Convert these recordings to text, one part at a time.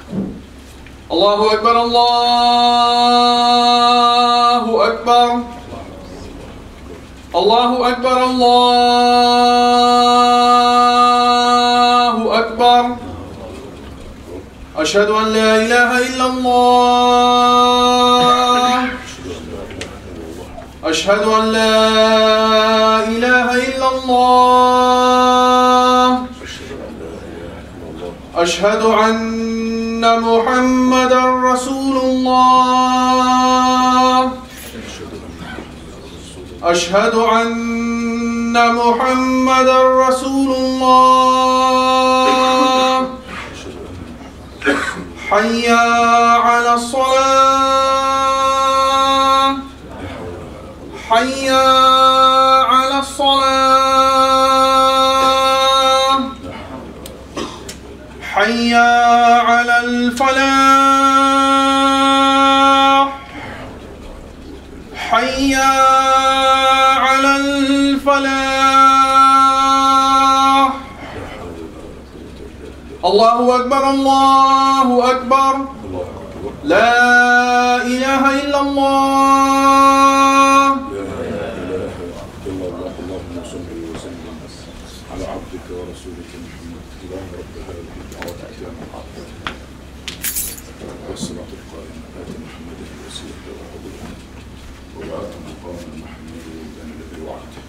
الله أكبر الله أكبر الله أكبر الله أكبر. أشهد أن لا إله إلا الله. أشهد أن لا إله إلا الله. أشهد أن محمدا رسول الله. أشهد أن محمدا رسول الله. حي على الصلاة. حي على الصلاة. حي على الفلاح. حي على الفلاح. الله أكبر الله أكبر. لا إله إلا الله. اللهم صل وسلم على عبدك ورسولك محمد. اللهم رب هذه الدعوة التامة والصلاة القائمة آت محمدا الوسيلة والفضيلة وبعث مقاما محمودا الذي وعدته.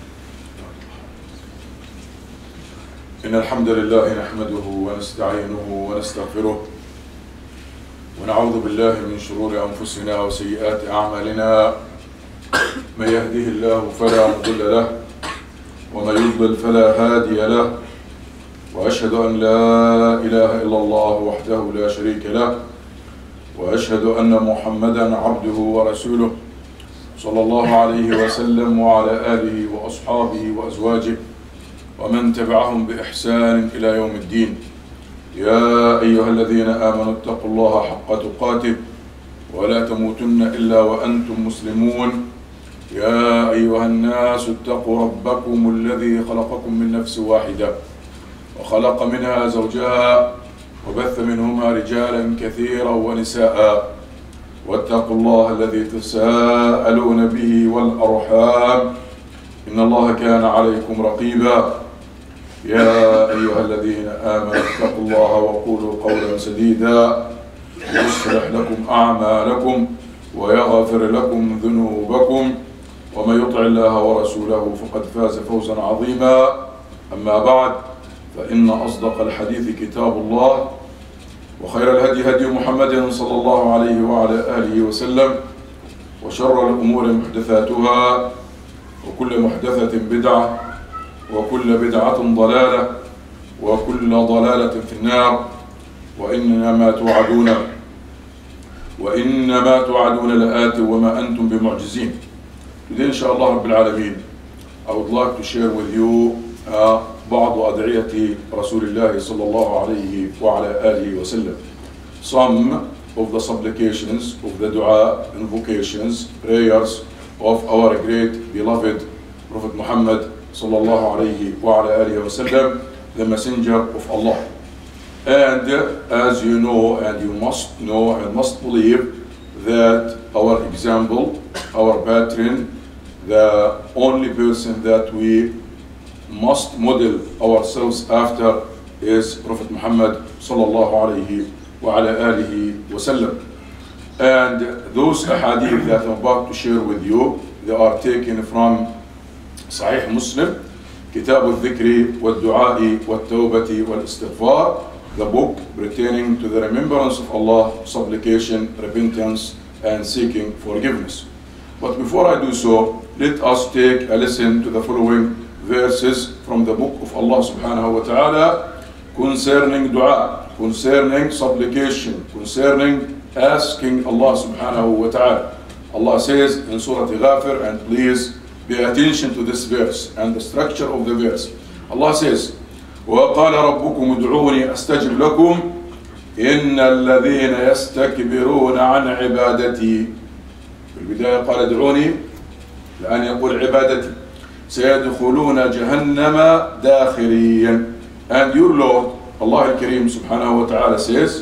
إن الحمد لله نحمده ونستعينه ونستغفره ونعوذ بالله من شرور أنفسنا وسيئات أعمالنا. من يهده الله فلا مضل له ومن يضلل فلا هادي له. وأشهد أن لا إله إلا الله وحده لا شريك له. وأشهد أن محمدا عبده ورسوله صلى الله عليه وسلم وعلى آله وأصحابه وأزواجه ومن تبعهم بإحسان إلى يوم الدين. يا أيها الذين آمنوا اتقوا الله حق تقاته ولا تموتن إلا وأنتم مسلمون. يا أيها الناس اتقوا ربكم الذي خلقكم من نفس واحدة وخلق منها زوجها وبث منهما رجالا كثيرا ونساء. واتقوا الله الذي تساءلون به والأرحام إن الله كان عليكم رقيبا. يا أيها الذين آمنوا اتقوا الله وقولوا قولا سديدا يصلح لكم أعمالكم ويغفر لكم ذنوبكم ومن يطع الله ورسوله فقد فاز فوزا عظيما. أما بعد فإن أصدق الحديث كتاب الله وخير الهدي هدي محمد صلى الله عليه وعلى آله وسلم وشر الأمور محدثاتها وكل محدثة بدعة وكل بدعة ضلالة وكل ضلالة في النار. وإنما توعدون لآت وما أنتم بمعجزين. Today inshallah Rabbil Alameen, I would like to share with you بعض أدعية رسول الله صلى الله عليه وعلى آله وسلم. Some of the supplications of the dua, invocations, prayers of our great beloved Prophet Muhammad صلى الله عليه وعلى آله وسلم, the messenger of Allah. And as you know, and you must know and must believe that our example, our patron, the only person that we must model ourselves after is Prophet Muhammad sallallahu alayhi wa ala alihi wasallam. And those hadith that I'm about to share with you, they are taken from Sahih Muslim, Kitab al-Dhikri wal-Du'a'i wal-Tawbati wal-Istighfar, the book pertaining to the remembrance of Allah, supplication, repentance, and seeking forgiveness. But before I do so, let us take a listen to the following verses from the book of Allah subhanahu wa ta'ala concerning dua, concerning supplication, concerning asking Allah subhanahu wa ta'ala. Allah says in Surah Ghafir, and please pay attention to this verse and the structure of the verse. Allah says, وَقَالَ رَبُّكُمُ ادْعُونِي أَسْتَجِبْ لَكُمْ إِنَّ الَّذِينَ يَسْتَكْبِرُونَ عَنْ عِبَادَتِي. في البداية قال ادعوني، الآن يقول عبادتي. سيدخلون جهنم داخرين. And your Lord, Allah al-Kareem subhanahu wa ta'ala says,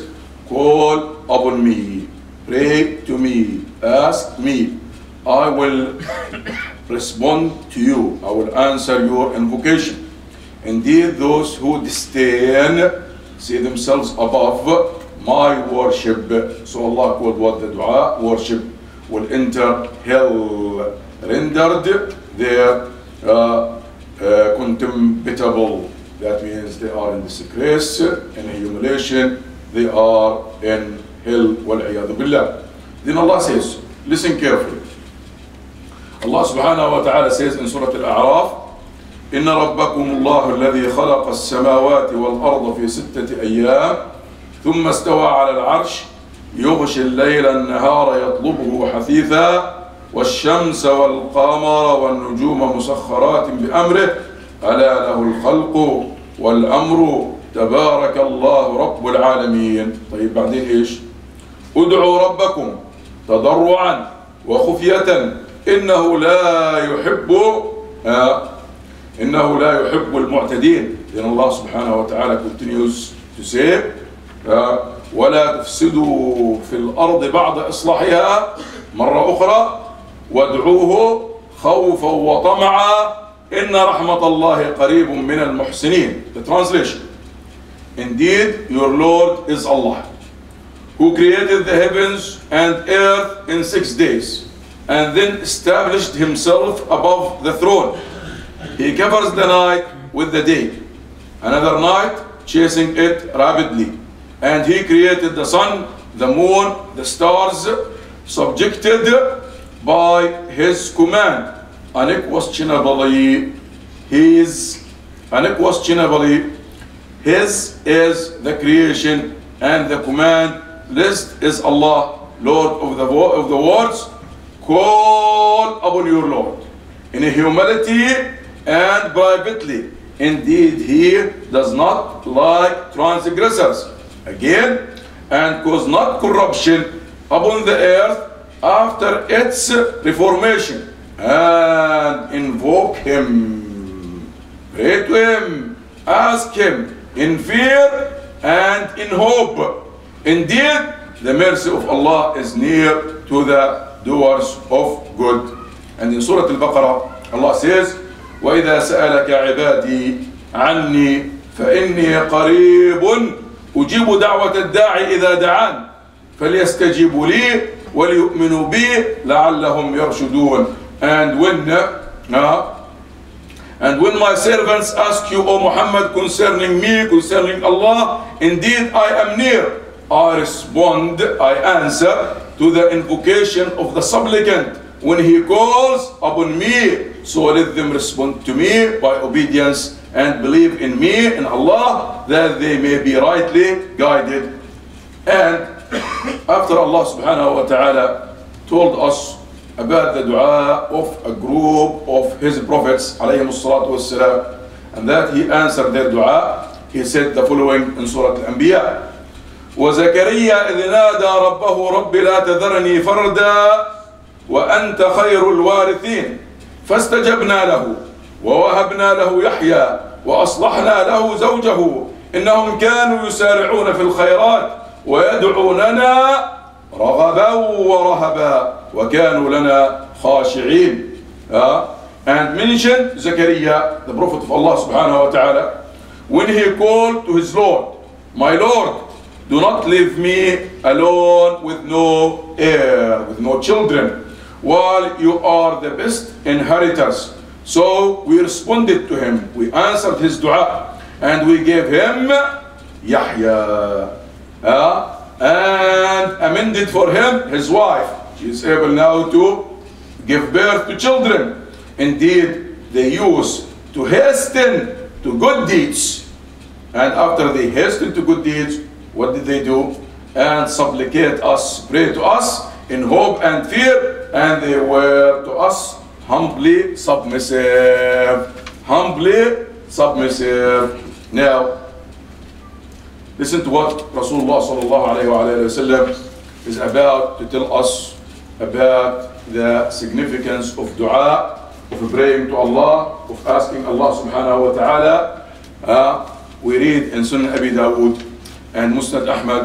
call upon me, pray to me, ask me, I will respond to you, I will answer your invocation. Indeed, those who disdain see themselves above my worship. So Allah called what the dua worship will enter hell, rendered their contemptible. That means they are in disgrace, in humiliation, they are in hell. Wal-'iyadhu billah. Then Allah says, listen carefully. Allah subhanahu wa ta'ala says in Surah Al-A'raf, إن ربكم الله الذي خلق السماوات والأرض في 6 أيام ثم استوى على العرش يغشي الليل النهار يطلبه حثيثا والشمس والقمر والنجوم مسخرات بأمره ألا له الخلق والأمر تبارك الله رب العالمين. طيب بعدين إيش؟ ادعوا ربكم تضرعا وخفية إنه لا يحب المعتدين. Then Allah subhanahu wa ta'ala continues to say ولا تفسدوا في الأرض بعد إصلاحها مرة أخرى وادعوه خوفا وطمعا إن رحمة الله قريب من المحسنين. The translation: Indeed, your Lord is Allah, who created the heavens and earth in 6 days, and then established himself above the throne. He covers the night with the day, another night chasing it rapidly. And he created the sun, the moon, the stars, subjected by his command. Unquestionably, his is the creation and the command. Blessed is Allah, Lord of the worlds. Call upon your Lord in humility and privately. Indeed, he does not like transgressors. Again, and cause not corruption upon the earth after its reformation. And invoke him, pray to him, ask him in fear and in hope. Indeed, the mercy of Allah is near to the doers of good. And in Surah Al-Baqarah, Allah says, وَإِذَا سَأَلَكَ عِبَادِي عَنِّي فَإِنِّي قَرِيبٌ أُجِيبُ دَعْوَةَ الدَّاعِ إِذَا دَعَانِ فَلْيَسْتَجِيبُوا لِي وَلْيُؤْمِنُوا بِي لَعَلَّهُمْ يَرْشُدُونَ. And when my servants ask you, O Muhammad, concerning me, concerning Allah, indeed I am near. I respond, I answer to the invocation of the supplicant when he calls upon me. So let them respond to me by obedience and believe in me, in Allah, that they may be rightly guided. And after Allah subhanahu wa ta'ala told us about the dua of a group of his prophets alayhim salatu wassalam, and that he answered their dua, he said the following in Surah Al-Anbiya: وَزَكَرِيَّا إِذْ نَادَى رَبَّهُ رَبِّ لَا تَذَرْنِي فَرْدًا وَأَنْتَ خَيْرُ الْوَارِثِينَ فَاسْتَجَبْنَا لَهُ وَوَهَبْنَا لَهُ يَحْيَى وَأَصْلَحْنَا لَهُ زَوْجَهُ إِنَّهُمْ كَانُوا يُسَارِعُونَ فِي الْخَيْرَاتِ وَيَدْعُونَنَا رَغَبًا وَرَهَبًا وَكَانُوا لَنَا خَاشِعِينَ. And mentioned Zechariah, the prophet of Allah subhanahu wa ta'ala, when he called to his Lord, my Lord, do not leave me alone with no heir, with no children, while you are the best inheritors. So we responded to him, we answered his dua, and we gave him Yahya, and amended for him his wife. She is able now to give birth to children. Indeed, they used to hasten to good deeds, and after they hastened to good deeds, what did they do? And supplicate us, pray to us in hope and fear, and they were to us humbly submissive. Humbly submissive. Now, listen to what Rasulullah sallallahu alayhi wa sallam is about to tell us about the significance of dua, of praying to Allah, of asking Allah subhanahu wa ta'ala. We read in Sunan Abi Dawood and Musnad Ahmad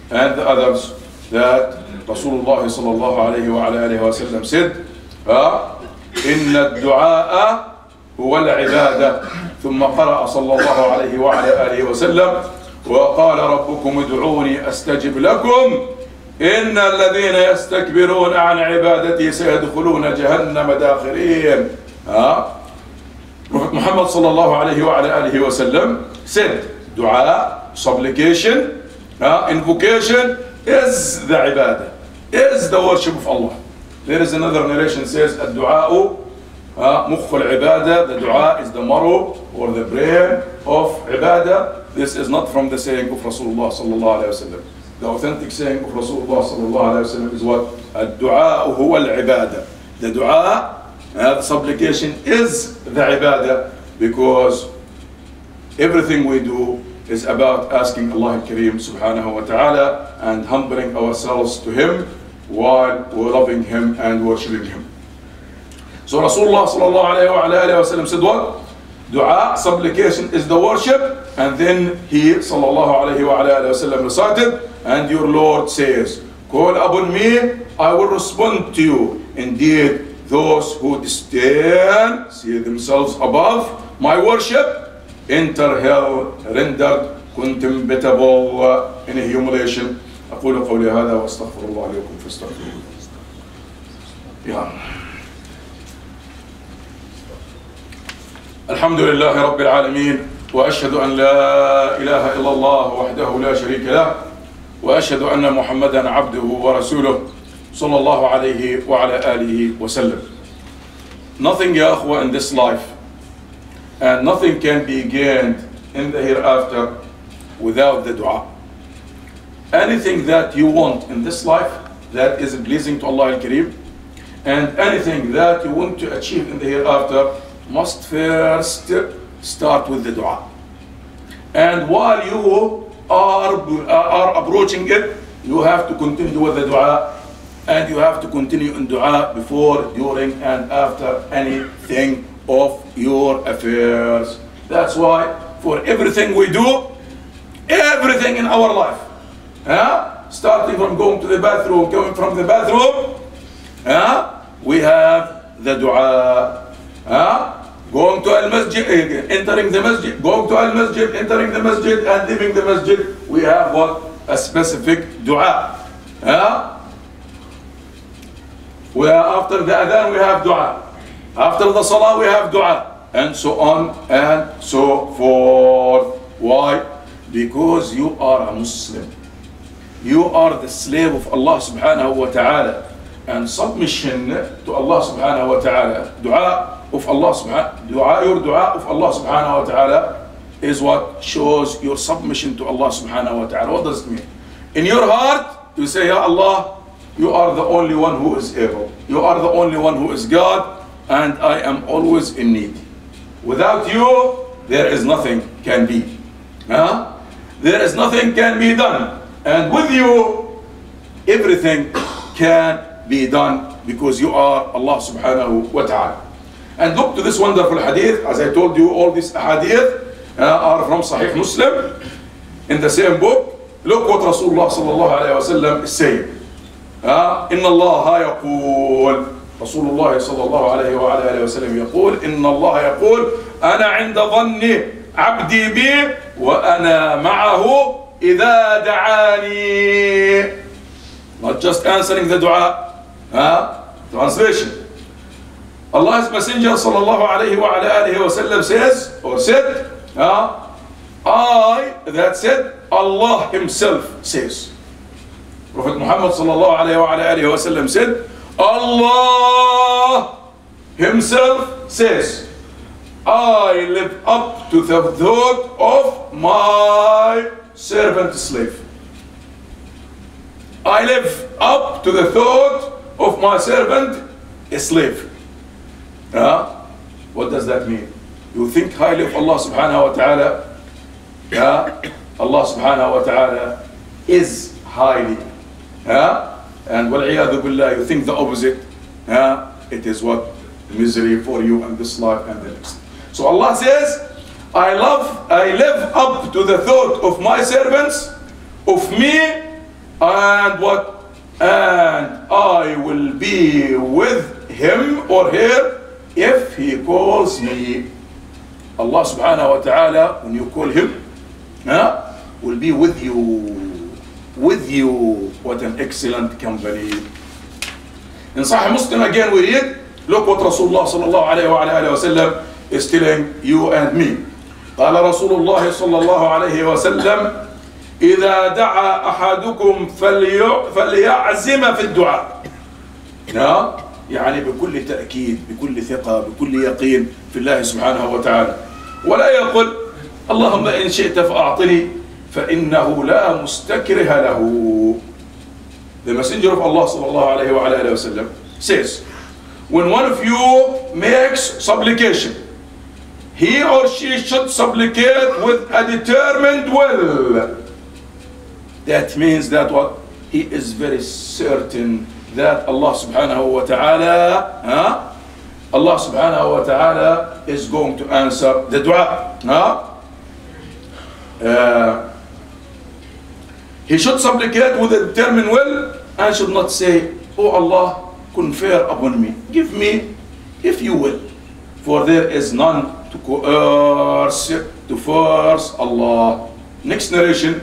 and the others that Rasulullah sallallahu alayhi wa alayhi wa sallam said, إن الدعاء هو العبادة. ثم قرأ صلى الله عليه وعلى آله وسلم وقال ربكم ادعوني أستجب لكم إن الذين يستكبرون عن عبادتي سيدخلون جهنم داخرين. Prophet Muhammad sallallahu alayhi wa alayhi wa sallam said, dua, supplication, invocation is the ibadah, is the worship of Allah. There is another narration says, الدعاء مخ العبادة, the dua is the marrow or the brain of ibadah. This is not from the saying of Rasulullah sallallahu alayhi wa sallam. The authentic saying of Rasulullah sallallahu alayhi wa sallam is what? الدعاء هو العبادة. The dua, the supplication is the ibadah, because everything we do is about asking Allah al-Kareem subhanahu wa ta'ala and humbling ourselves to Him while we're loving Him and worshipping Him. So Rasulullah sallallahu alayhi wa sallam said what? Dua, supplication is the worship, and then he sallallahu alayhi wa sallam recited, and your Lord says, call upon me, I will respond to you. Indeed, those who disdain, see themselves above my worship, enter hell, rendered contemptible in humiliation. أقول قولي هذا وأستغفر الله لكم فاستغفروه. الحمد لله رب العالمين، وأشهد أن لا إله إلا الله وحده لا شريك له، وأشهد أن محمدا عبده ورسوله صلى الله عليه وعلى آله وسلم. Nothing يا أخوة in this life, and nothing can be gained in the hereafter without the dua. Anything that you want in this life that is pleasing to Allah al-Kareem, and anything that you want to achieve in the hereafter must first start with the dua. And while you are approaching it, you have to continue with the dua, and you have to continue in dua before, during, and after anything of your affairs. That's why for everything we do, everything in our life, starting from going to the bathroom, coming from the bathroom, we have the dua. Going to al-masjid, entering the masjid, going to al-masjid, entering the masjid, and leaving the masjid, we have what? A specific dua. After the adhan we have dua. After the salah we have dua. And so on and so forth. Why? Because you are a Muslim. You are the slave of Allah subhanahu wa ta'ala. And submission to Allah subhanahu wa ta'ala, dua of Allah subhanahu, your dua of Allah subhanahu wa ta'ala is what shows your submission to Allah subhanahu wa ta'ala. What does it mean? In your heart, you say, Ya Allah, you are the only one who is able. You are the only one who is God, and I am always in need. Without you, there is nothing can be. There is nothing can be done. And with you, everything can be done, because you are Allah subhanahu wa ta'ala. And look to this wonderful hadith. As I told you, all these hadith are from Sahih Muslim in the same book. Look what Rasulullah sallallahu alayhi wa sallam is saying. إن الله يقول, Rasulullah sallallahu alayhi wa alayhi wa sallam يقول, إن الله يقول أنا عند ظن عبدي بي وأنا معه إذا دعاني. Not just answering the dua. Translation. Allah's Messenger sallallahu alayhi wa alayhi wa sallam says, or said, that said, Allah Himself says. Prophet Muhammad sallallahu alayhi wa alayhi wa sallam said, Allah Himself says, I live up to the thought of my servant slave. I live up to the thought of my servant slave. What does that mean? You think highly of Allah subhanahu wa ta'ala. Allah subhanahu wa ta'ala is highly. And wal'iyadu billah, you think the opposite. It is what? Misery for you in this life and the next. So Allah says, I live up to the thought of my servants, of me, And what? And I will be with him or her if he calls me. Allah subhanahu wa ta'ala, when you call him, will be with you. With you. What an excellent company. In Sahih Muslim again we read, look what Rasulullah sallallahu alayhi wa sallam is telling you and me. قال رسول الله صلى الله عليه وسلم إذا دعا أحدكم فليعزم في الدعاء. يعني بكل تأكيد، بكل ثقة، بكل يقين في الله سبحانه وتعالى، ولا يقل اللهم إن شئت فأعطني فإنه لا مستكره له. The Messenger of Allah صلى الله عليه وعلى آله وسلم says, when one of you makes supplication, he or she should supplicate with a determined will. That means that what? He is very certain that Allah subhanahu wa ta'ala, Allah subhanahu wa ta'ala is going to answer the dua. He should supplicate with a determined will and should not say, oh Allah, confer upon me, give me if you will, for there is none to coerce, to force Allah. Next narration.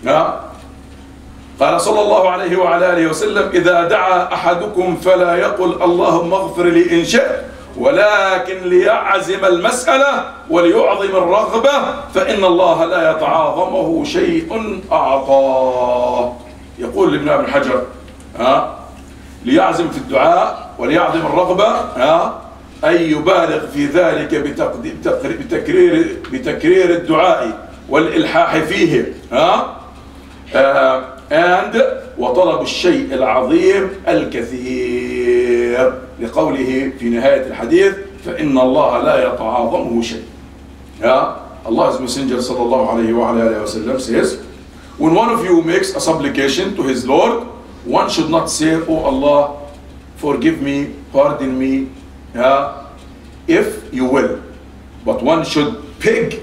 قال صلى الله عليه وعلى آله وسلم إذا دعا أحدكم فلا يقل اللهم اغفر لي إن شئت ولكن ليعزم المسألة وليعظم الرغبة فإن الله لا يتعاظمه شيء أعطاه. يقول لابن أبي الحجر ليعزم في الدعاء وليعظم الرغبة، أي يبالغ في ذلك بتكرير الدعاء والإلحاح فيه، and وطلب الشيء العظيم الكثير، لقوله في نهاية الحديث فإن الله لا يتعاظمه شيء. Allah's Messenger صلى الله عليه وعلى آله وسلم says, when one of you makes a supplication to his Lord, one should not say, oh Allah, forgive me, pardon me, if you will, but one should beg,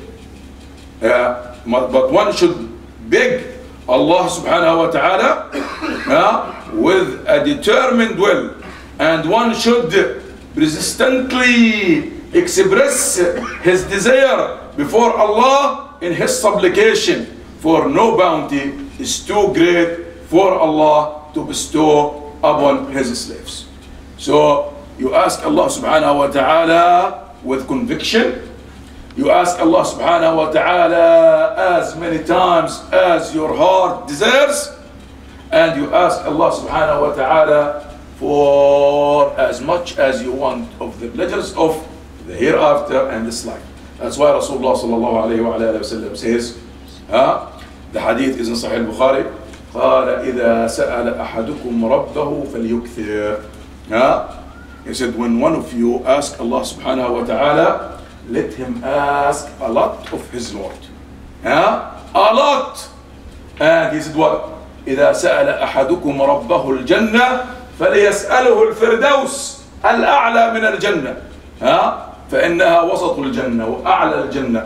Allah subhanahu wa ta'ala with a determined will, and one should persistently express his desire before Allah in his supplication, for no bounty is too great for Allah to bestow upon his slaves. So you ask Allah subhanahu wa ta'ala with conviction. You ask Allah subhanahu wa ta'ala as many times as your heart desires, and you ask Allah subhanahu wa ta'ala for as much as you want of the pleasures of the hereafter and this life. That's why Rasulullah sallallahu alayhi wa sallam says, the hadith is in Sahih al-Bukhari, قال إذا سأل أحدكم ربه فليكثر. He said, when one of you ask Allah subhanahu wa ta'ala, let him ask a lot of his Lord. A lot. And he said what? إذا سأل أحدكم ربه الجنة فليسأله الفردوس الأعلى من الجنة، فإنها وسط الجنة وأعلى الجنة،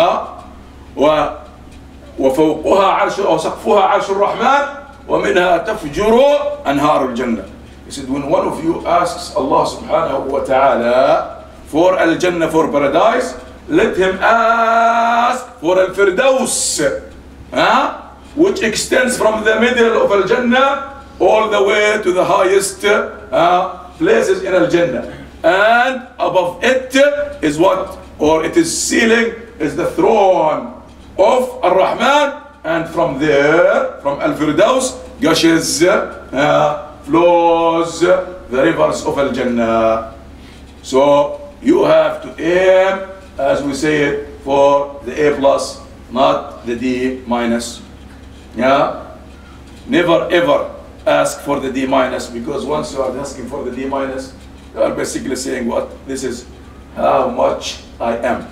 وفوقها عرش أو سقفها عرش الرحمن ومنها تفجر أنهار الجنة. He said, when one of you asks Allah subhanahu wa ta'ala for al-Jannah, for paradise, let him ask for al-Firdaus, which extends from the middle of al-Jannah all the way to the highest places in al-Jannah. And above it is what? Or it is ceiling, is the throne of Ar-Rahman, and from there, from al-Firdaus, gushes, flows the rivers of al-Jannah. So you have to aim, as we say it, for the A+, not the D-. Never ever ask for the D-, because once you are asking for the D-, you are basically saying what? This is how much I am.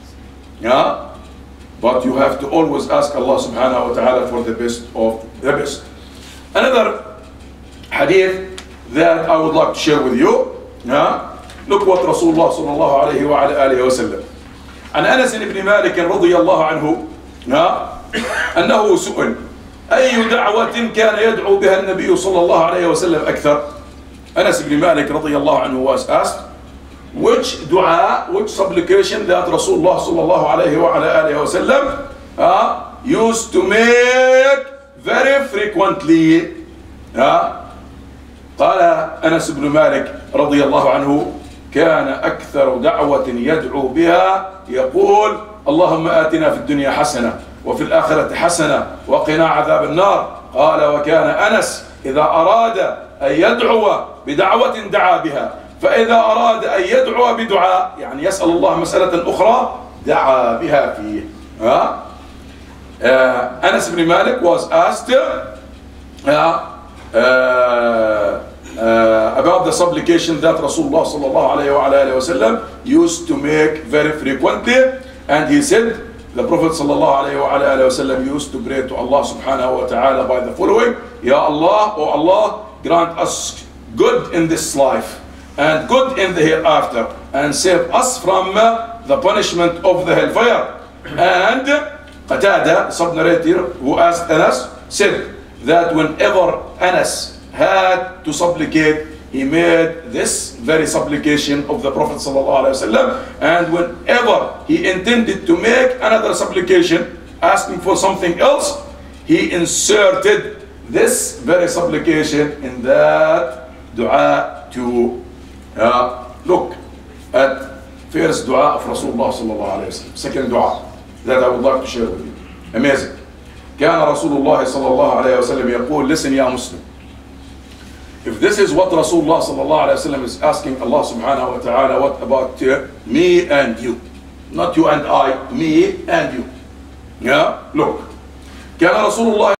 But you have to always ask Allah subhanahu wa ta'ala for the best of the best. Another hadith that I would like to share with you. Look what Rasulullah sallallahu alayhi wa alayhi wa sallam. عن أنس بن مالك رضي الله عنه أنه سئل أي دعوة كان يدعو بها النبي صلى الله عليه وسلم أكثر؟ أنس بن مالك رضي الله عنه was asked, which dua, which supplication that Rasulullah صلى الله عليه وعلى آله وسلم used to make very frequently. قال أنس بن مالك رضي الله عنه كان أكثر دعوة يدعو بها يقول اللهم آتنا في الدنيا حسنة وفي الآخرة حسنة وقنا عذاب النار. قال وكان أنس إذا أراد أن يدعو بدعوة دعا بها، فإذا أراد أن يدعو بدعاء يعني يسأل الله مسألة أخرى دعا بها فيه. Anas ibn Malik was asked about the supplication that Rasulullah sallallahu alayhi wa sallam used to make very frequently, and he said the Prophet sallallahu alayhi wa sallam used to pray to Allah subhanahu wa ta'ala by the following: Ya Allah, O Allah, grant us good in this life and good in the hereafter, and save us from the punishment of the hellfire. And Qatada, sub-narrator who asked Anas, said that whenever Anas had to supplicate, he made this very supplication of the Prophet ﷺ, and whenever he intended to make another supplication, asking for something else, he inserted this very supplication in that dua to look at first dua of Rasulullah ﷺ, second dua that I would like to share with you. Amazing. كان رسول الله صلى الله عليه وسلم يقول, listen يا Muslim, if this is what Rasulullah صلى الله عليه وسلم is asking Allah subhanahu wa ta'ala, what about me and you? Not you and I, me and you. Yeah, look. كان رسول الله